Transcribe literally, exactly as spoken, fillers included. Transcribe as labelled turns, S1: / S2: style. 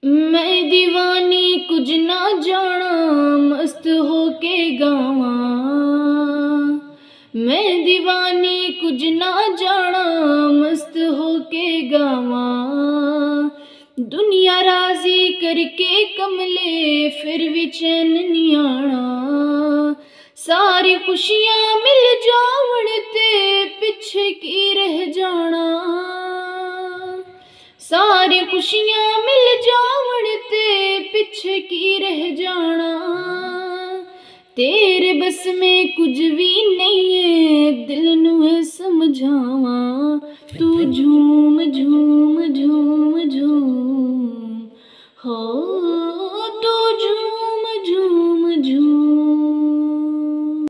S1: मैं दीवानी कुछ ना जाना मस्त होके गावा। मैं दीवानी कुछ ना जाना मस्त होके गावा। दुनिया राजी करके कमले फिर भी चैन नहीं आना। सारी खुशियां मिल जावण ते पिछे की रह जाना। सारी खुशियां मिल जावण ते पिछे की रह जाना। तेरे बस में कुछ भी नहीं है